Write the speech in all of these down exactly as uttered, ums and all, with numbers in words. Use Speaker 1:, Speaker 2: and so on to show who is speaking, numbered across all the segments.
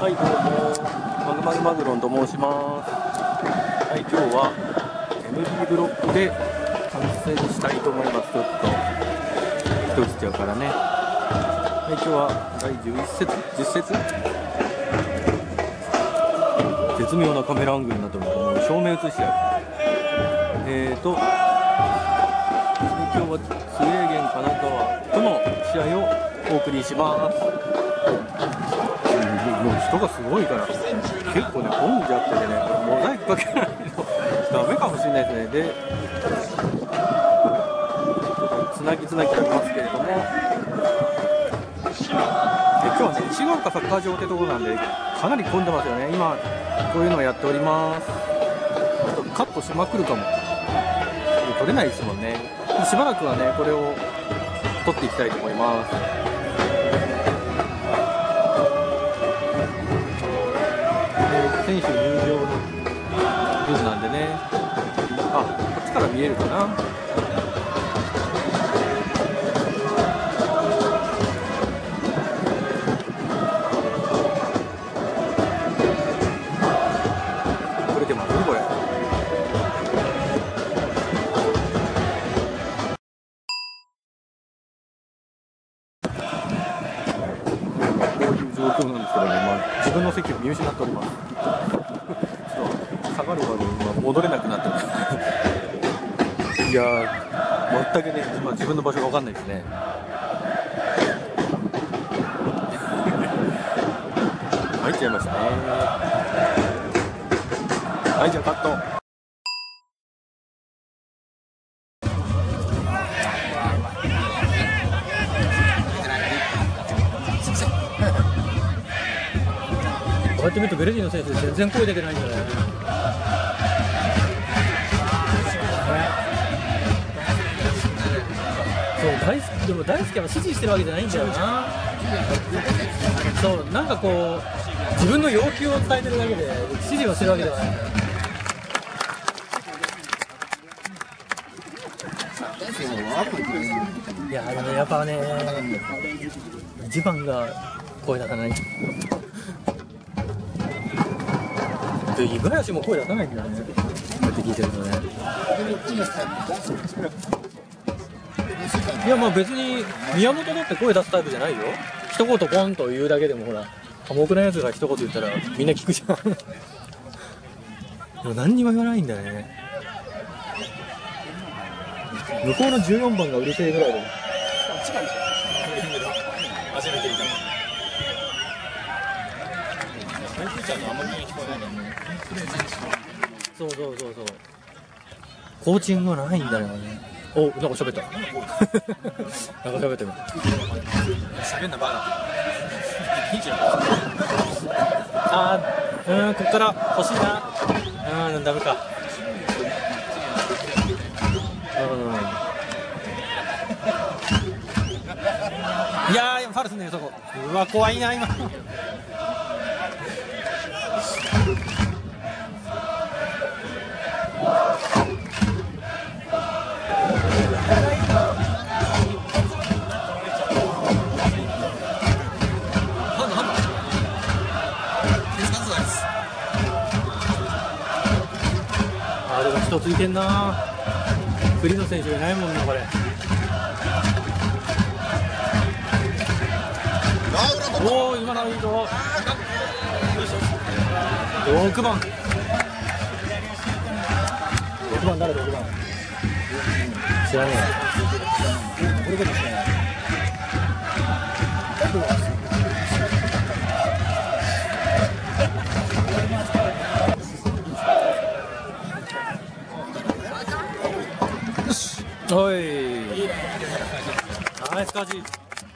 Speaker 1: はい、どうも、マグマグマグロンと申します。はい、今日は エムビー ブロックで観戦したいと思います。ちょっと人来ちゃうからね。はい、今日はだいじゅういっ節、じゅっ節絶妙なカメラアングルになってるので、もう正面映しちゃう。えーと今日はスウェーデン金沢との試合をお送りします。もう人がすごいから結構ね混んじゃっててね、モザイクかけないとダメかもしれないですね。でつなぎつなぎありますけれども、え今日はね石ヶ丘サッカー場ってところなんでかなり混んでますよね。今こういうのをやっております。あとカットしまくるかも、撮れないですもんね。しばらくはねこれを撮っていきたいと思います。選手入場の分なんでね、あ、こっちから見えるかな。撮れてますこれ。こういう状況なんですけどね、まあ、自分の席を見失っております。下がるまで今戻れなくなってます。いやー、全くね、今自分の場所が分かんないですね。入っちゃいましたね。はい、じゃあカット。こうやって見るとベルギーの選手全然声出てないんだね。そう、大好き、でも大好きは支持してるわけじゃないんだよな。そう、なんかこう自分の要求を伝えてるだけで支持をしてるわけではない。いやでもやっぱね、一番が声出さない。で、五十嵐も声出さないんだね。こうやって聞いてるとね。いやまあ別に宮本だって声出すタイプじゃないよ。一言ポンと言うだけでもほら、寡黙なやつが一言言ったらみんな聞くじゃん。でも何にも言わないんだね。向こうのじゅうよんばんがうるせえぐらいで。初めて見た。そうそうそうそう。コーチングはないんだよね。お、なんか喋った。なんか喋ってる。喋んなバカ。あー、うん、こっから欲しいな。うん、ダメか。うん。いやー、ファルスね、そこ。うわ、怖いな、今。あ、でも人ついてんな。フリーの選手いないもんなこれ。おお、今のいいぞ。ろくばん。ろくばん誰？ろくばん。知らねえ。これですね。おい。ナイスカジ。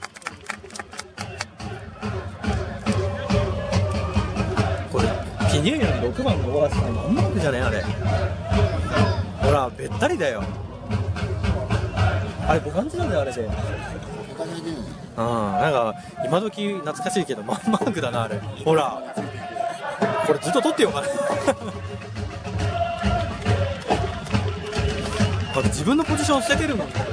Speaker 1: これピニューヤのろくばんの大橋さん何マークじゃねえあれ。ほらべったりだよ。あれボカンチなんだよあれで。ああ、なんか今時懐かしいけどマンマークだなあれ。ほらこれずっと撮ってようかな。自分のポジション捨ててるもんね。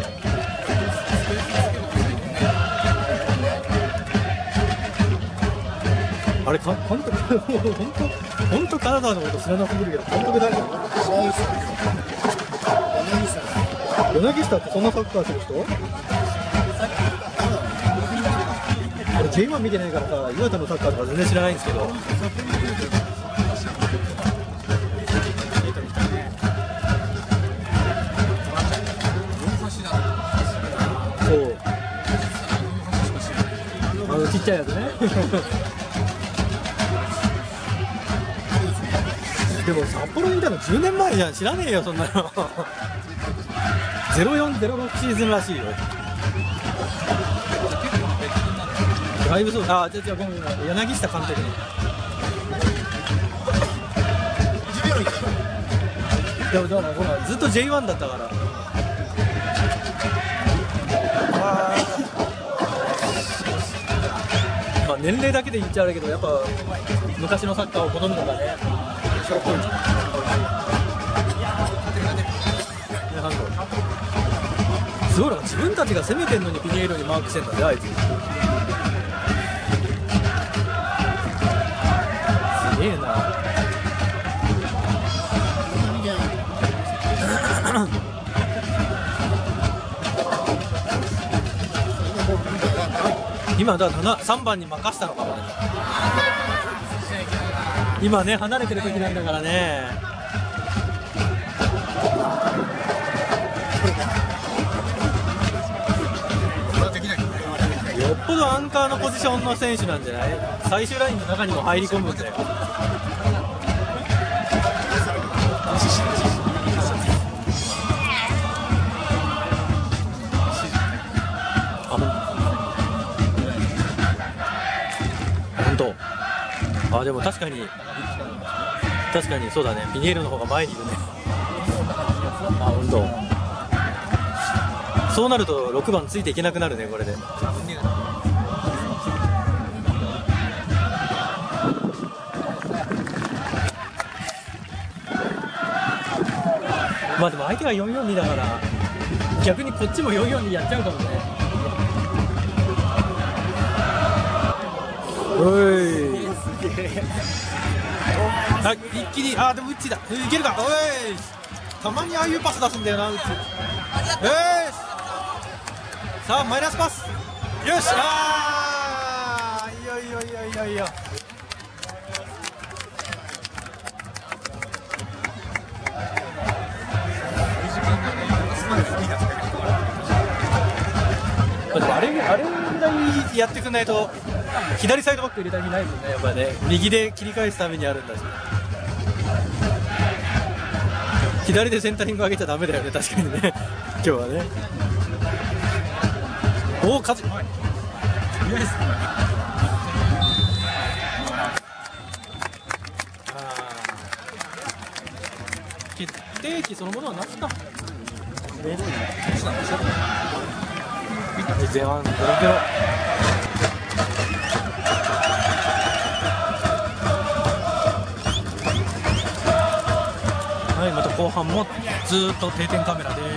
Speaker 1: あれか監督本当本当金沢のこと知らなすぎるけど監督誰だろう。柳下ってそんなサッカーする人？俺 ジェイワン 見てないからさ、岩手のサッカーとか全然知らないんですけど。そうあのちっちゃいやつねでも札幌にいたのじゅうねんまえじゃん。知らねえよそんなのゼロよんゼロろくシーズンらしいよ。だいぶそう。ああ、じゃあごめんごめん、柳下監督ね。でもだからほらずっと ジェイワン だったから。あまあ年齢だけで言っちゃうけど、やっぱ昔のサッカーを好むのがね。すごいな、自分たちが攻めてんのにピニエールにマークしてんだね、あいつ。すげえな。今だからさんばんに任したのかもね。今ね離れてる時なんだからね。よっぽどアンカーのポジションの選手なんじゃない？最終ラインの中にも入り込むんだよ。あ、でも確かに確かにそうだね。ピニエールの方が前にいるね。あ、本当。そうなるとろくばんついていけなくなるね、これで。まあでも相手がよんよんにだから逆にこっちもよんよんにやっちゃうかもね。おいあ、一気に、あ、でもウッチだ、いけるか。おい、たまにああいうパス出すんだよな、ウッチ。よし、さあマイナスパス、よし、あー、いいよいいよいいよいいよいいよ。あれあれぐらいやってくんないと左サイドバック入れた気ないもんね、やっぱりね。右で切り返すためにあるんだし、左でセンタリング上げちゃダメだよね、確かにね今日はね。おお、勝ち、はい、決定機そのものはなしか。前半ゼロゼロ。はい、また後半もずーっと定点カメラです。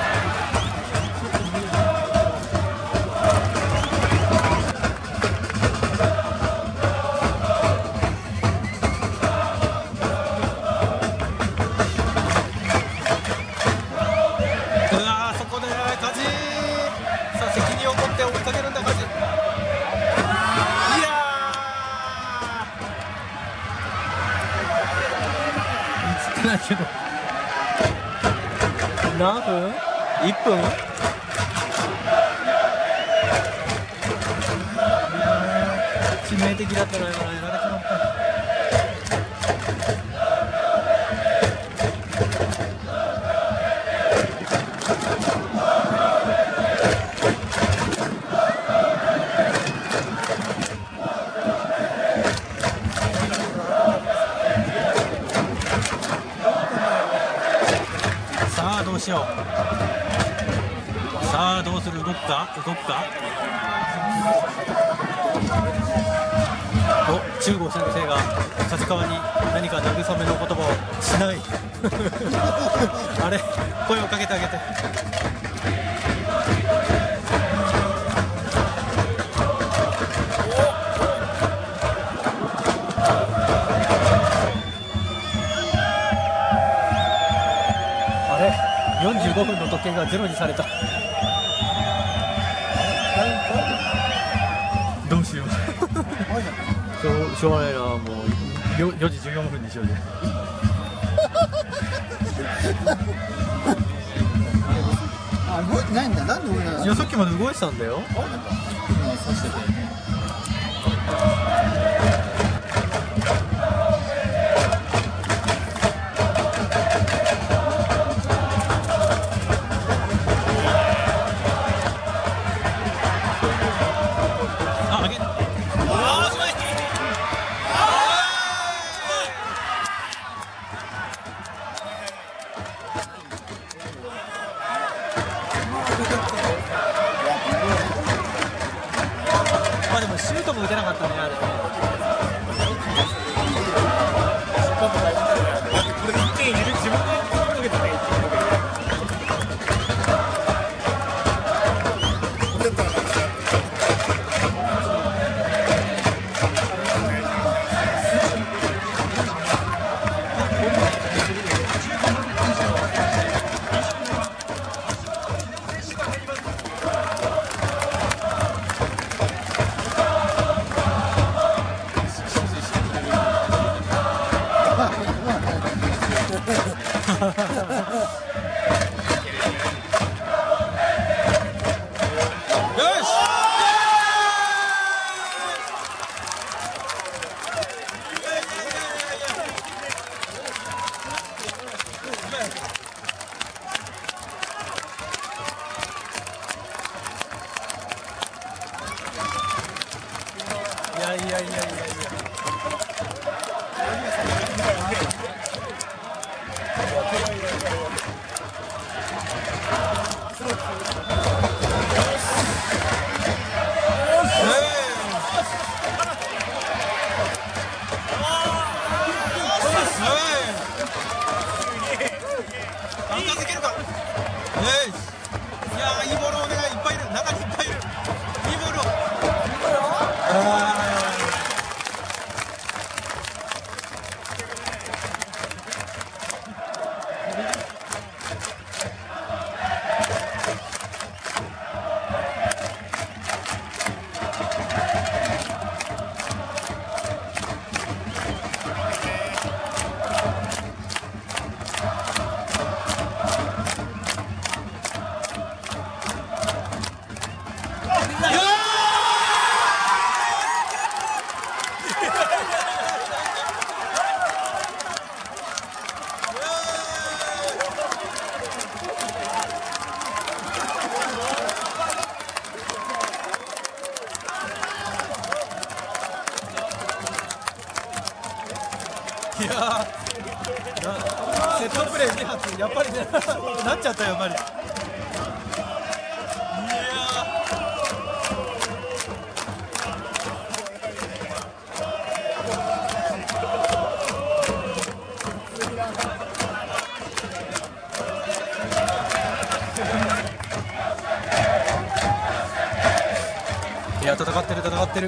Speaker 1: うわー、そこでカジ、さあ責任を持って追いかけるんだカジ。いやー、映ってないけど何分 ?いっ 分致命的だったらやられちまった。さあどうしよう。さあどうする、動くか動くか。お、中郷先生が梶川に何か慰めの言葉をしないあれ、声をかけてあげて。 じゅうごふんの時計がゼロにされた。どうしよう。しょうしょうがないな、もうよよじじゅうよんふんにしようぜ。
Speaker 2: あ、動いてないんだ。なんで動いてないの？
Speaker 1: いや、さっきまで動いてたんだよ。
Speaker 2: 今刺してて。
Speaker 1: まあでもシュートも打てなかったね、あれ。これでいってん入れる、自分で広げたね。いやいやいやいやいや。いいボールお願い、いっぱいいる、中にいっぱいいる、いいボールを。いやー、セットプレーに発、やっぱりね、なっちゃったよ、やっぱり。いやー、いや、戦ってる、戦ってる。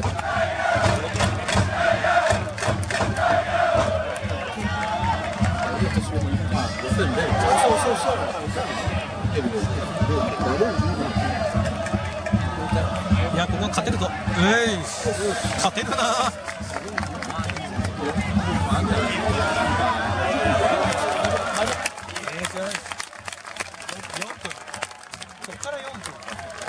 Speaker 1: いや、ここは勝てるぞ。えい、勝てるな。よんぷん、こっからよんぷん。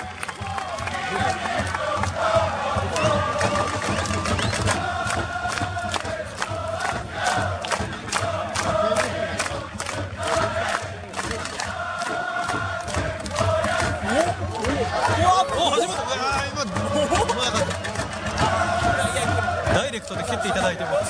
Speaker 1: ダイレクトで蹴っていただいてます。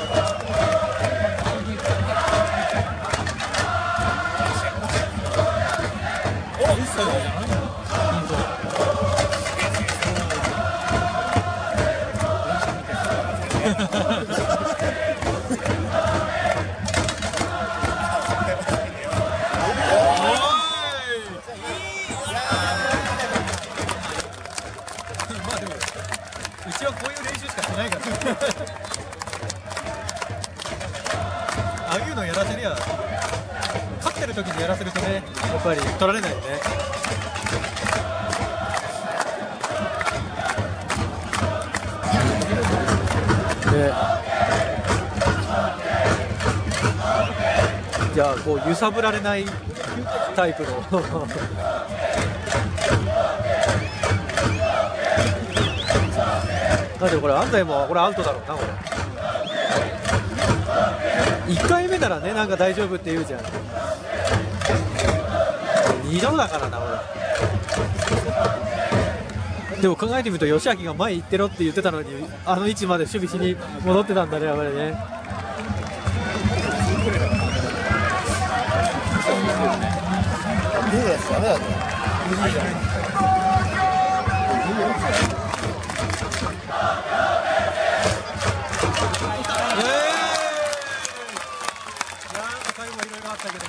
Speaker 1: うちはこういう練習しかしないからああいうのやらせりゃ勝つってる時にやらせるとね、やっぱり取られないよね。でじゃあこう揺さぶられないタイプのだってこれ安西もこれアウトだろうなこれ。いっかいめならねなんか大丈夫って言うじゃん。にどだからな俺。でも考えてみると吉明が前行ってろって言ってたのにあの位置まで守備しに戻ってたんだねやっぱりね。
Speaker 2: いいですよね。
Speaker 1: 最後はいろいろあったけど。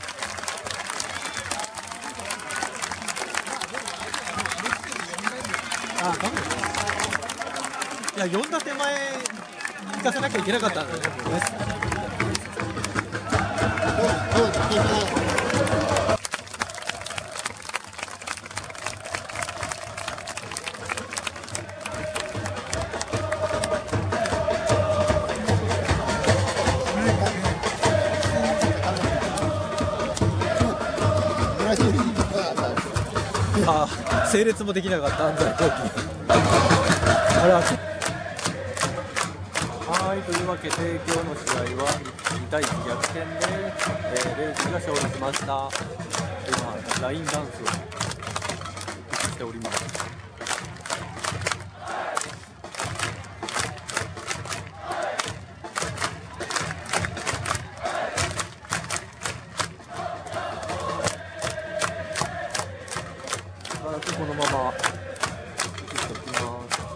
Speaker 1: ああ、いや、よん打手前行かせなきゃいけなかったんだよね。ああ、整列もできなかった安西浩輝。あれははい、というわけで今日の試合はにたいいち逆転で、えー、レイズが勝利しました。今ラインダンスをしております。このまま移っておきます。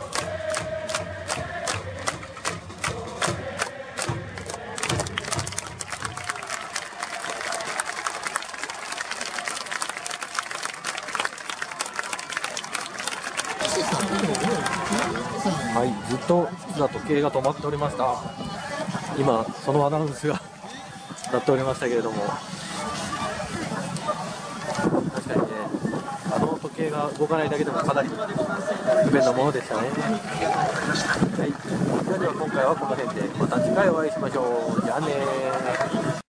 Speaker 1: はい、ずっと今時計が止まっておりました。今そのアナウンスが鳴っておりましたけれども、確かにね、あの時計が動かないだけでもかなり不便なものでしたね。はい、それでは今回はこの辺でまた次回お会いしましょう。じゃあねー。